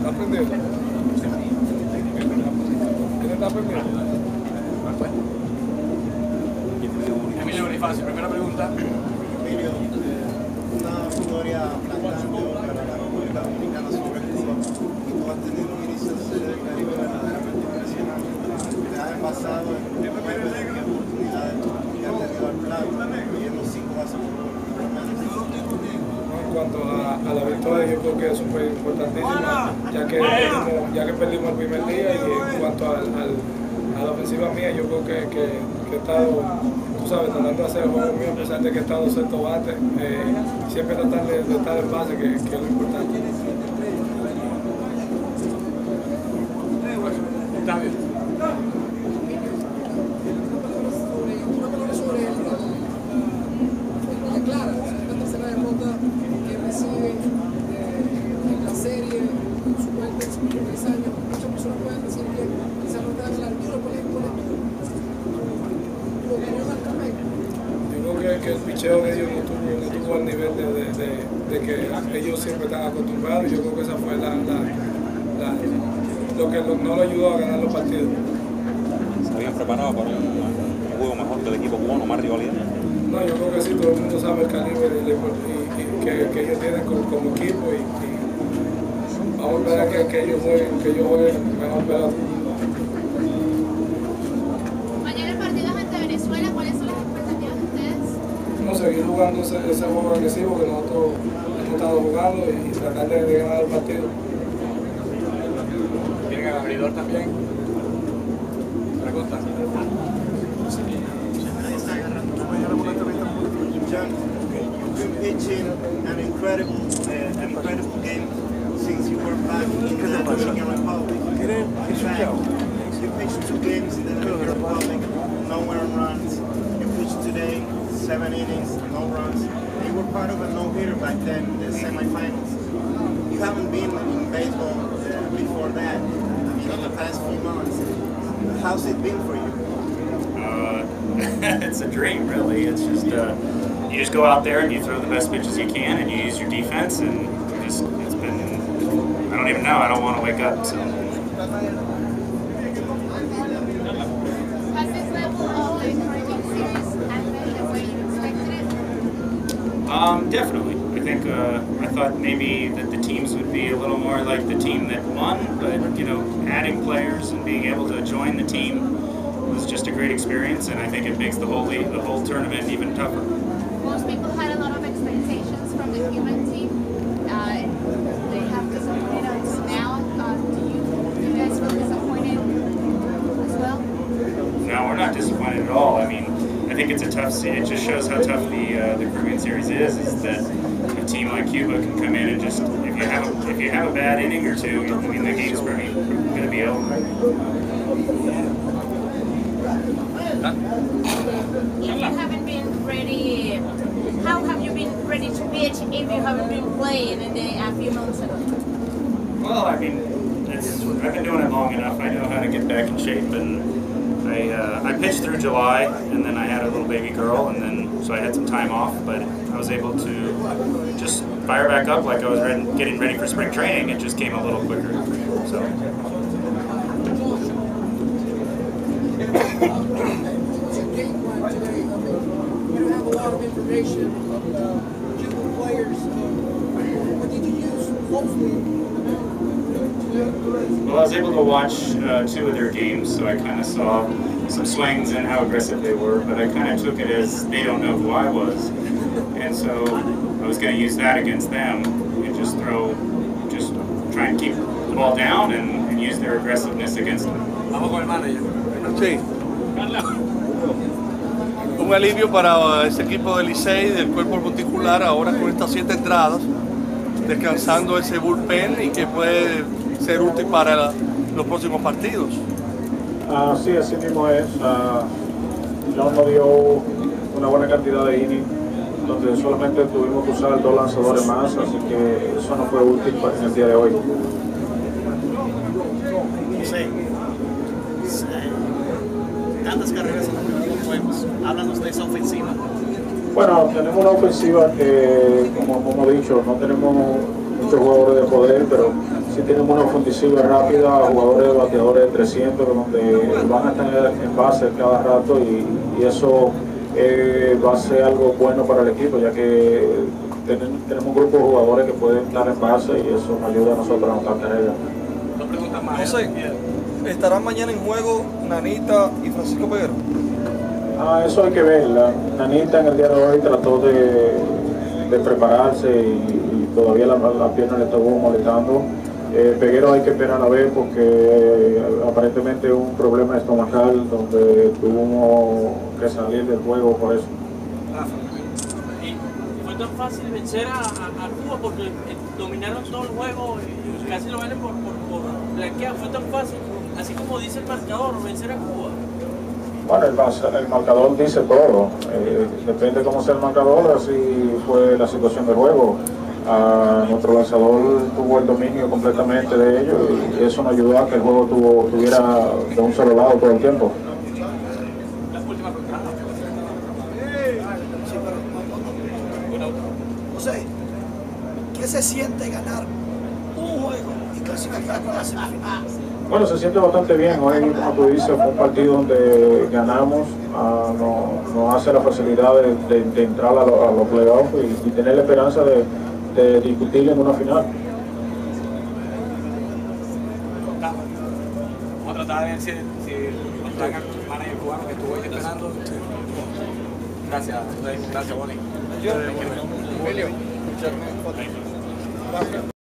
¿Está aprendiendo? ¿Quién está aprendiendo? Emilio Bonifacio, primera pregunta. Emilio, una victoria aplastante para la República Dominicana sobre Cuba y tú has tenido un inicio de Serie del Caribe verdaderamente impresionante. Te has envasado en 9 oportunidades que has tenido al plato y en los 5 bases por lo menos. En cuanto a la victoria, yo creo que es súper importantísima, ya que perdimos el primer día, y en cuanto a la ofensiva mía, yo creo que he estado, tú sabes, tratando de hacer el juego mío, a pesar de que he estado sexto bate, siempre tratar de estar en base, que es lo importante. Está bien. Que el picheo de ellos no tuvo al nivel de que ellos siempre están acostumbrados, y yo creo que esa fue lo que no lo ayudó a ganar los partidos. ¿Se habían preparado para un juego mejor del equipo cubano, más rivalidad? No, yo creo que sí, todo el mundo sabe el calibre que ellos tienen como equipo, y vamos a esperar que ellos jueguen mejor pelota. Mañana el partido es ante Venezuela, ¿cuáles son las expectativas de ustedes? No, seguir jugando ese juego agresivo que nosotros hemos estado jugando, y tratar de ganar el partido. ¿Tienen al abridor también? Pregunta. John, you've been pitching an incredible game since you were back in the Dominican Republic. In fact, you pitched 2 games in the Dominican Republic, no earned runs. You pitched today 7 innings, no runs. You were part of a no-hitter back then in the semifinals. You haven't been in baseball before that, in the past few months. How's it been for you? It's a dream, really. It's just you just go out there and you throw the best pitches you can, and you use your defense, and it's been, I don't even know. I don't want to wake up. So. Has this level of the Caribbean Series happened the way you expected it? Definitely. I think I thought maybe that the teams would be a little more like the team that won, but adding players and being able to join the team was just a great experience, and I think it makes the whole tournament even tougher. Most people had a lot of expectations from the Cuban team. They have disappointed us now. Do you guys feel disappointed as well? No, we're not disappointed at all. I mean, I think it's a tough. It just shows how tough the Caribbean Series is that a team like Cuba can come in and just if you have a bad inning or two, I mean the game's probably going to be over. If you haven't been ready, how have you been ready to pitch if you haven't been playing a few months ago? Well, I mean, I've been doing it long enough. I know how to get back in shape, and I pitched through July, and then I had a little baby girl, and then so I had some time off, but I was able to just fire back up like I was getting ready for spring training. It just came a little quicker, so. You have a lot of information of Cuban players. What did you use? Hopefully. Well, I was able to watch 2 of their games, so I kind of saw some swings and how aggressive they were, but I kind of took it as they don't know who I was. And so I was going to use that against them and just try and keep the ball down and use their aggressiveness against them. Vamos con el manager. Sí. Un alivio para ese equipo del Licey, del cuerpo monticular, ahora con estas 7 entradas, descansando ese bullpen y que puede ser útil para los próximos partidos. Sí, así mismo es. John nos dio una buena cantidad de innings, donde solamente tuvimos que usar 2 lanzadores más, así que eso no fue útil en el día de hoy. Sí. Tantas carreras en los primeros juegos. Háblanos de esa ofensiva. Bueno, tenemos una ofensiva que, como hemos dicho, no tenemos muchos jugadores de poder, pero sí tienen una ofensiva rápida, jugadores bateadores de 300, donde van a estar en base cada rato y eso va a ser algo bueno para el equipo, ya que tenemos un grupo de jugadores que pueden estar en base y eso nos ayuda a nosotros a anotar carreras. José, ¿estarán mañana en juego Nanita y Francisco Peguero? Eso hay que ver. Nanita en el día de hoy trató de prepararse y todavía la pierna le estuvo molestando. Peguero hay que esperar a ver porque aparentemente un problema estomacal donde tuvo que salir del juego por eso. Y fue tan fácil vencer a Cuba porque dominaron todo el juego y casi lo venden por blanquear. Fue tan fácil, así como dice el marcador, vencer a Cuba. Bueno, el marcador dice todo. Depende cómo sea el marcador, así fue la situación del juego. Nuestro lanzador tuvo el dominio completamente de ellos y eso nos ayudó a que el juego tuviera de un solo lado todo el tiempo. José, ¿qué se siente ganar un juego y clasificar para la semifinal? Bueno, se siente bastante bien. Hoy, como tú dices, fue un partido donde ganamos, nos hace la facilidad de entrar a los playoffs y tener la esperanza de discutir en una final. Vamos a tratar de ver si nos traen al manager cubano que estuvo ahí esperando. Gracias, Bonnie.